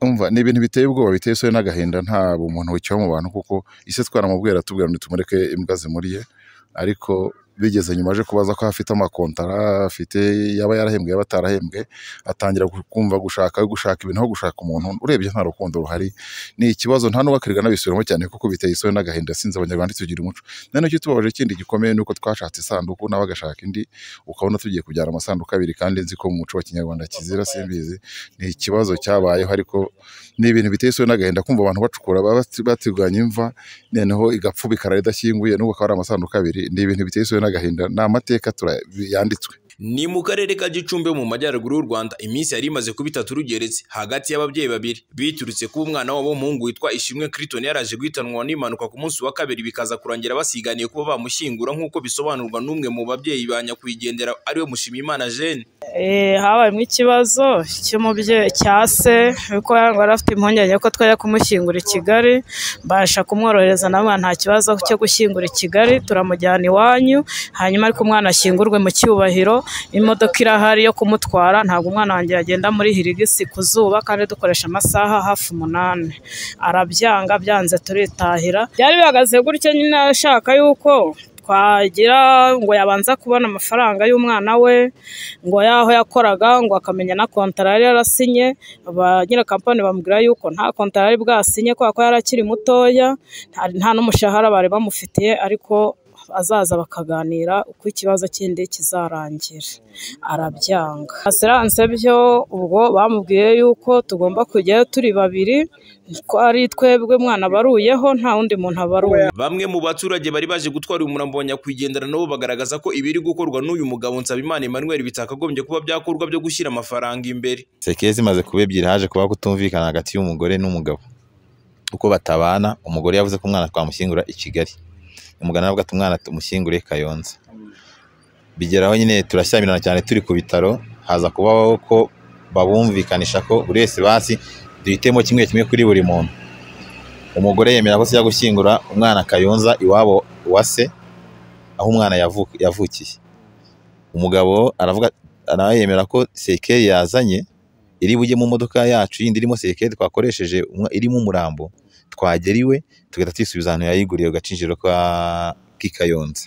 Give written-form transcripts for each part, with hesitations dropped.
umva ni ibintu biteye ubwoba biteye isoni n'agahinda nta bumuntu wicaye mu bantu kuko ise twaramubwira tubwira ngo tumureke imbwa zimuriye ariko bigeze nyuma aje kubaza ko afite amakontara afite yaba yarahembwe yaba atarahembwe atangira kumva gushaka ibintu aho gushaka umuntu urebye nta rukundo ruhari ni ikibazo nta n'ubakiriga nabisubiramo cyane kuko biteye isoni n'agahinda sinzi abanyarwanda tugira umuco none cyo tubabaje kindi gikomeye nuko twashatse isanduku nawe agashaka indi ukabona tugiye kujyana amasanduku abiri kandi nzi ko mu muco wa kinyarwanda kizira simbizi ni ikibazo cyabayeho ariko ni ibintu biteye isoni n'agahinda kumva abantu bacukura batiganya imva noneho igapfubikara idashyinguye n'ubu akaba ari amasanduku abiri ni ibintu biteye isoni n'agahinda ni amateka yanditswe. Ni mu karere ka Gicumbi mu majyaruguru y'u Rwanda iminsi yari imaze kuba 3 rugeretse hagati y'ababyeyi babiri biturutse ku umwana wabo w'umuhungu witwa Ishimwe Criton yaraje guhitanwa n'impanuka ku munsi wa kabiri bikaza kurangira basiganiye kuba bamushyingura nk'uko bisobanurwa n'umwe mu babyeyi banyakwigendera ariwe Mushimiyimana Jeanne. Habayemo ikibazo cy'umubyeyi cyase uko yari afite impungenge ko twajya kumushyingura i Kigali basha kumworohereza nawe nta kibazo cyo gushyingura i Kigali turamujyana iwanyu hanyuma ariko umwana ashyingurwe mu cyubahiro imodoka irahari yo kumutwara ntabwo umwana wanjye yagenda muri hirigisi ku zuba kandi dukoresha amasaha hafi 8 arabyanga byanze turitahira byari bihagaze gutyo nyine ashaka yuko twagira ngo yabanza kubona amafaranga y'umwana we ngo yaho yakoraga ngo akamenya na kontara yari yarasinye abanyira kampani bamubwira yuko nta kontara yari bwasinye ko yarakiri mutoya nta n'umushahara bari bamufitiye ariko azaza bakaganira uko ikibazo kindi kizarangira arabyanga. Asiranse byo ubwo bamubwiye yuko tugomba kujyayo turi babiri ko ari twebwe mwana baruyeho nta wundi muntu abaruye. Bamwe mu baturage bari baje gutwara umurambo wa nyakwigendera nabo bagaragaza ko ibiri gukorwa n'uyu mugabo Nsabimana Emmanuel bitakagombye kuba byakorwa byo gushyira amafaranga imbere. Sekezi maze kuba ebyiri haje kuba kutumvikana hagati y'umugore n'umugabo uko batabana. Umugore yavuze ko umwana twamushyingura i Kigali, umugana avuga ati umwana tumushyingure Kayonza. Bigeraho nyine turashyamirana cyane turi ku bitaro haza kubaho ko babumvikanisha ko buri wese basi duhitemo kimwe kuri buri muntu. Umugore yemera ko se gushyingura umwana Kayonza iwabo wase aho umwana yavukiye. Umugabo aravuga nawe yemera ko sekeri yazanye iri bujye mu modoka yacu yindi irimo sekeri twakoresheje irimo umurambo twagera iwe tugahita twisubiza ahantu yayiguriye gacinjiro kwa Kayonza.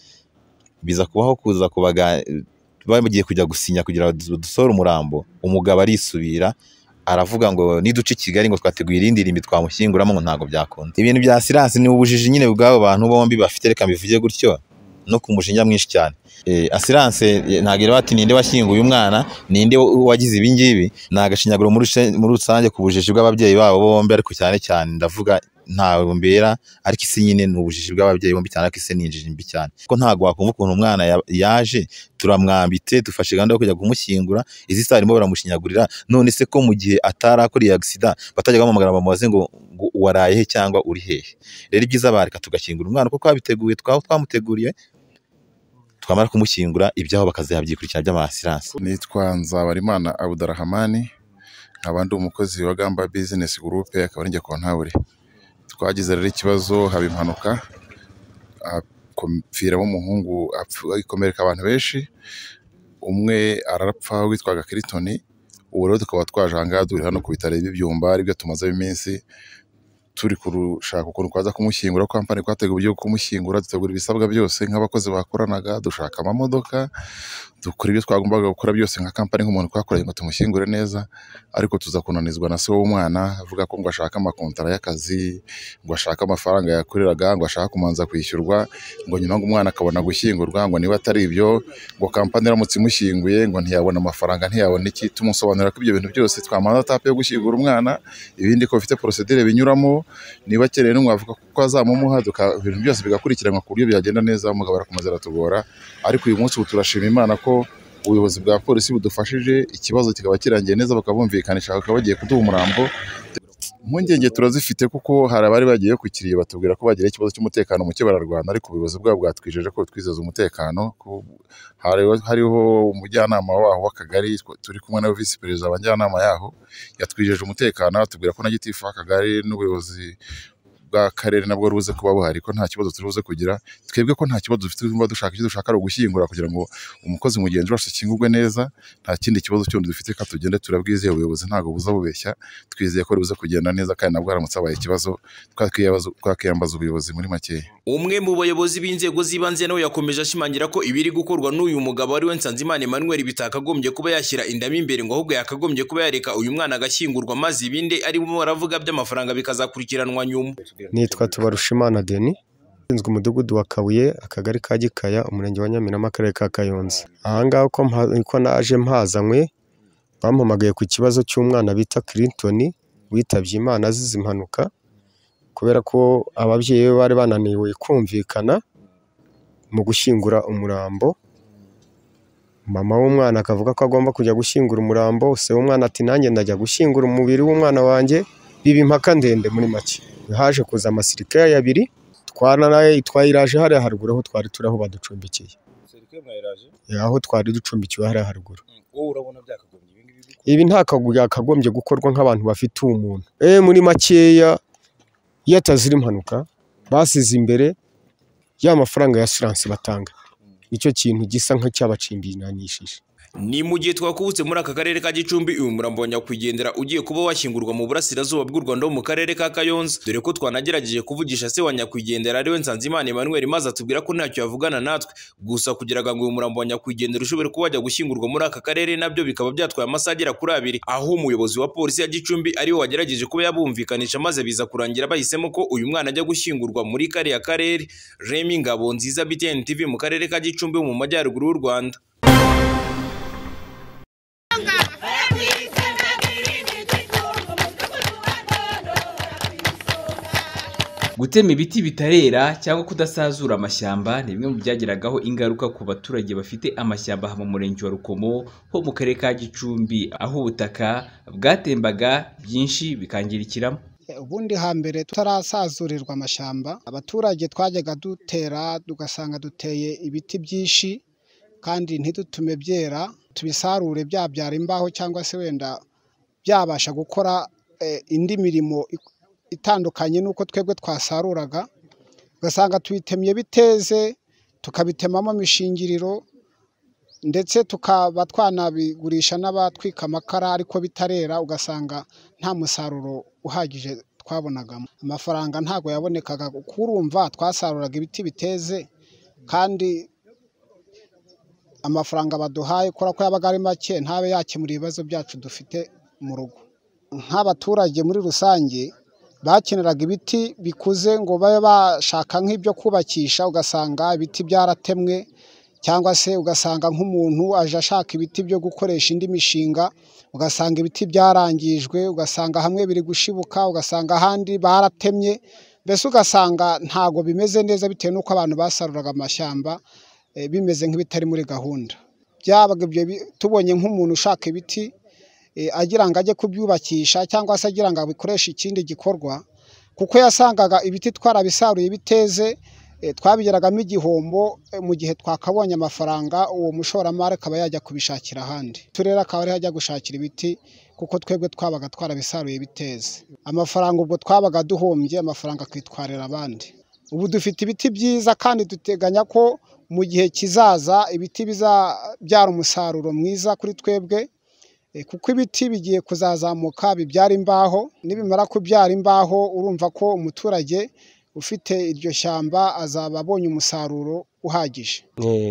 Biza kubaho kuza kubaga bagiye kujya gusinya kugira ngo dusore umurambo. Umugabo arisubira aravuga ngo niduce Kigali ngo twateguye irindi rimbi twamushyinguramo ngo ntago byakunda. Ibintu bya silence ni ubujiji nyine bw'abo bantu bombi bafite reka mbivuge gutyo no kumushinja mwinshi cyane. Assurance ntagira bati ninde washyinguye umwana ninde wagize ibi ngibi nagashinyaguro muri rusange ku bujiji bw'ababyeyi babo bombi ariko cyane cyane ndavuga ntawe mbera ariko isi nyine n'ubujiji bw'ababyeyi bombi cyane ariko isi ninjije mbi cyane ko ntago wakumva ukuntu umwana yaje turamwambitse dufashe gahunda yo kujya kumushyingura izi saa arimo baramushinyagurira none se ko mu gihe atarakora accident batajya bamamagara bamubaze ngo waraye he cyangwa uri hehe. Rero ibyiza bareka tugashyingura umwana kuko abiteguye twamuteguriye twamara kumushyingura ibyaho bakazabyikurikirana by'amasirance. Nitwa Nzabarimana Abdurrahmani abandi umukozi wa Gamba Business Group akaba njye kontabure. Twagize rero ikibazo haba impanuka apfira umuhungu ikomereka abantu benshi umwe arapfa witwaga Criton. Ubu rero tukaba twajanga duri hano ku bitaro by'ibyumba aribyo tumaze iminsi turi kurushaka ukuntu kwaza kumushyingura kampani kwateguye uburyo kumushyingura dutegura ibisabwa byose nk'abakozi bakoranaga dushaka amamodoka dukora ibyo twagombaga gukora byose nka kampani nk'umuntu twakoranye ngo tumushyingure neza ariko tuza kunanizwa na se w'umwana avuga ko ngo ashaka amakontara y'akazi ngo ashaka amafaranga yakoreraga ngo ashaka kumanza kwishyurwa ngo nyuma ngo umwana akabona gushyingurwa ngo niba atari ibyo ngo kampani iramutse imushyinguye ngo ntiyabona amafaranga ntiyabona iki. Tumusobanurira ko ibyo bintu byose twamanza tape yo gushyingura umwana ibindi ko bifite procedure binyuramo niba akeneye n'umwavuga kuko azamumuha ibintu byose bigakurikiranwa ku buryo byagenda neza umugabo arakomeza aratugora ariko uyu munsi turashima Imana ko ubuyobozi bwa polisi budufashije ikibazo kikaba kirangiye neza bakabumvikanisha bakaba bagiye kuduha umurambo. Impungenge turazifite kuko hari abari bagiye kukiriye batubwira ko bagira ikibazo cy'umutekano muke bararwana ariko ubuyobozi bwabo bwatwijeje ko twizeza umutekano. Hariho umujyanama waho w'akagari turi kumwe na vice perezida abajyanama yaho yatwijeje umutekano atubwira ko na gitifu w'akagari n'ubuyobozi bw'akarere nabwo ruze kuba buhari ko nta kibazo turibuze kugira, twebwe ko nta kibazo dufite, twumva dushaka icyo dushaka ari ugushyingura kugira ngo umukozi mugenzi wacu akingurwe neza, nta kindi kibazo cyundi dufite, ka tugende turabwizeye, ubuyobozi ntabwo buza bubeshya, twizeye ko buze kugenda neza, kandi nabwo haramutse habaye ikibazo twakiyambaza ubuyobozi muri makeya. Umwe mu bayobozi b'inzego z'ibanze nawe yakomeje ashimangira ko ibiri gukorwa n'uyu mugabo ari we Nsanzimana Emmanuel bitakagombye kuba yashyira indamo imbere, ngo ahubwo yakagombye kuba yareka uyu mwana agashyingurwa, maze ibindi arimo baravuga by'amafaranga bikazakurikiranwa nyuma. Nitwa Tubarushimana Denis, ushinzwe umudugudu wa Kabuye, akagari ka Gikaya, umurenge wa Nyamirama, akarere ka Kayonza. Aha ngaha uko naje mpazanywe, bampamagaye ku kibazo cy'umwana bita Clinton witabye Imana azize impanuka, kubera ko ababyeyi be bari bananiwe kumvikana mu gushyingura umurambo. Mama w'umwana akavuga ko agomba kujya gushyingura umurambo, se w'umwana ati nanjye ndajya gushyingura umubiri w'umwana wanjye, biba impaka ndende. Muri make haje kuza amasirikare abiri, twayiraje hariya haruguru aho twari turi, aho baducumbikiye, aho twari ducumbikiwe hariya haruguru. Ibi nta kagombye gukorwa nk'abantu bafite umuntu. Muri makeya iyo atazira impanuka basize imbere ya mafaranga ya assurance batanga, nicyo kintu gisa nk'icyabacimbinanishije. Ni mu gihe twakubutse muri aka karere ka Gicumbi, uyu murambo wa nyakwigendera ugiye kuba washyingurwa mu burasirazuba bw'u Rwanda mu karere ka Kayonza, dore ko twanagerageje kuvugisha se wa nyakwigendera ari we Nsanzimana Emmanuel, maze atubwira ko ntacyo yavugana natwe, gusa kugira ngo uyu murambo wa nyakwigendera ushobore kuba wajya gushyingurwa muri aka karere nabyo bikaba byatwaye amasaha agera kuri 2, aho umuyobozi wa polisi ya Gicumbi ariwe wagerageje kuba yabumvikanisha, maze biza kurangira bahisemo ko uyu mwana ajya gushyingurwa muri kariya karere. Remy Ngabonziza, BTN TV, mu karere ka Gicumbi mu majyaruguru y'u Rwanda. Gutema ibiti bitarera cyangwa kudasazura amashyamba ni bimwe mu byageragaho ingaruka ku baturage bafite amashyamba mu murenge wa Rukomo ho mu karere ka Gicumbi, aho ubutaka bwatembaga byinshi bikangirikiramo. Ubundi hambere tutarasazurirwa amashyamba, abaturage twajyaga dutera tugasanga duteye ibiti byinshi kandi ntidutume byera, tubisarure byabyara imbaho cyangwa se wenda byabasha gukora indi mirimo itandukanye nuko twebwe twasaruraga, ugasanga tubitemye biteze, tukabitemamo imishingiriro, ndetse tukaba twanabigurisha n'abatwika amakara ariko bitarera, ugasanga nta musaruro uhagije twabonagamo. Amafaranga ntago yabonekaga, kurumva twasaruraga ibiti biteze kandi amafaranga baduhaye kubera ko yabaga ari make ntabe yakemura ibibazo byacu dufite mu rugo. Nk'abaturage muri rusange bakeneraga ibiti bikuze ngo babe bashaka nk'ibyo kubakisha, ugasanga ibiti byaratemwe, cyangwa se ugasanga nk'umuntu aje ashaka ibiti byo gukoresha indi mishinga, ugasanga ibiti byarangijwe, ugasanga hamwe biri gushibuka, ugasanga ahandi baratemye, mbese ugasanga ntago bimeze neza bitewe n'uko abantu basaruraga amashyamba bimeze nk'ibitari muri gahunda. Byabaga ibyo tubonye nk'umuntu ushaka ibiti agira ngo ajye kubyubakisha cyangwa se agira ngo abikoreshe ikindi gikorwa, kuko yasangaga ibiti twarabisaruye biteze, twabigeragamo igihombo mu gihe twakabonye amafaranga, uwo mushoramari akaba yajya kubishakira ahandi. Turere akaba ari hajya gushakira ibiti kuko twebwe twabaga twarabisaruye biteze. Amafaranga ubwo twabaga duhombye, amafaranga akitwarira abandi. Ubu dufite ibiti byiza kandi duteganya ko mu gihe kizaza ibiti bizabyara umusaruro mwiza kuri twebwe, kuko ibiti bigiye kuzazamuka bibyara imbaho, nibimara kubyara imbaho urumva ko umuturage ufite iryo shyamba azaba abonye umusaruro uhagije.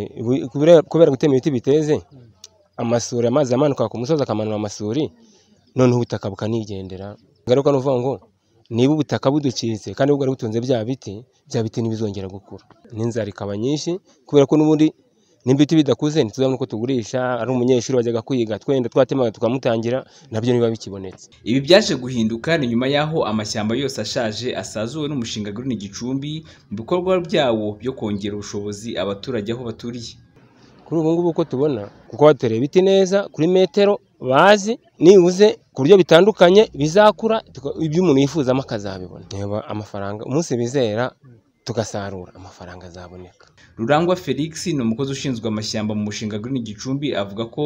Kubera gutema ibiti biteze, amasuri amazi amanuka ku musozi akamanura amasuri, none ubutaka bukanigendera. Ngaruka no vuga ngo niba ubutaka buducitse kandi bwari butunze bya biti ntibizongera gukura, n'inzara ikaba nyinshi, kubera ko n'ubundi n'ibiti bidakuze ntituzabona uko tugurisha. Ari umunyeshuri wajyaga kwiga twenda twatemaga tukamutangira, nabyo niba bikibonetse. Ibi byaje guhinduka ni nyuma y'aho amashyamba yose ashaje asazuwe n'umushinga Green Gicumbi mu bikorwa byawo byo kongera ubushobozi abaturage aho baturiye. Kuri ubu ngubu uko tubona, kuko batereye ibiti neza kuri metero bazi nibuze ku buryo bitandukanye bizakura, ibyo umuntu yifuzamo akazabibona. Amafaranga umunsi bizera tugasarura, amafaranga azaboneka. Rurangwa Felix ni umukozi ushinzwe amashyamba mu mushinga Green Gicumbi, avuga ko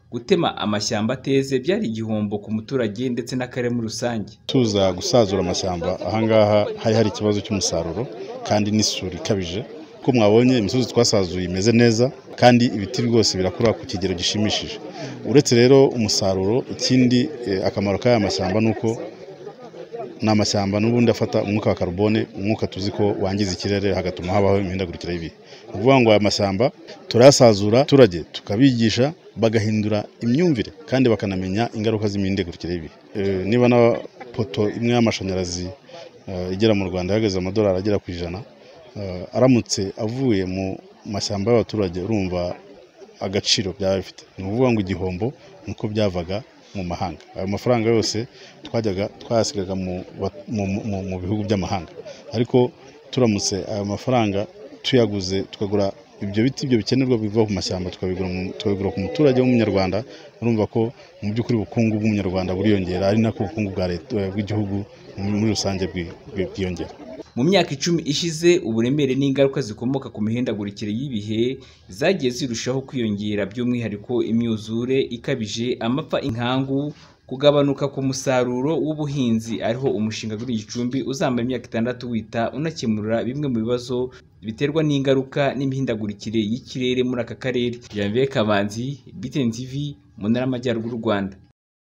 gutema amashyamba ateze byari igihombo ku muturage ndetse n'akarere muri rusange. Tuza gusazura amashyamba ahangaha hari ikibazo cy'umusaruro kandi n'isuri ikabije. Ko mwabonye imisozi twasazuye imeze neza kandi ibiti rwose birakura ku kigero gishimishije. Uretse rero umusaruro, ikindi akamaro k'aya mashyamba nuko n'amashyamba n'ubundi afata umwuka wa carbone, umwuka tuzi ko wangiza ikirere hagatuma habaho imihindagurikire y'ibihe. Uvuga ngo aya mashyamba turayasazura, abaturage tukabigisha bagahindura imyumvire kandi bakanamenya ingaruka z'imihindagurikire y'ibihe. Niba na poto imwe y'amashanyarazi igera mu Rwanda yageze amadolari agera ku 100, aramutse avuye mu mashyamba y'abaturage, urumva agaciro byaba bifite. Ni ukuvuga ngo igihombo nuko byavaga mu mahanga. Ayo mafaranga yose twayasigaga mu bihugu by'amahanga, ariko turamutse ayo mafaranga tuyaguze tukagura ibyo biti ibyo bikenerwa biva ku mashyamba tukabigura ku muturage w'umunyarwanda, urumva ko mu by'ukuri ubukungu bw'umunyarwanda buriyongera, ari nako ubukungu bwa leta bw'igihugu muri rusange bwiyongera. Mu myaka 10 ishize uburemere n'ingaruka zikomoka ku mihindagurikire y'ibihe zagiye zirushaho kwiyongera, by'umwihariko imyuzure ikabije, amapfa, inkangu, kugabanuka ku musaruro w'ubuhinzi. Ariho umushinga kuri Gicumbi uzamara imyaka 6 wita unakemura bimwe mu bibazo biterwa n'ingaruka n'imihindagurikire y'ikirere muri aka karere. Janvier Kamanzi, BTN TV, mu ntara y'Amajyaruguru y'u Rwanda.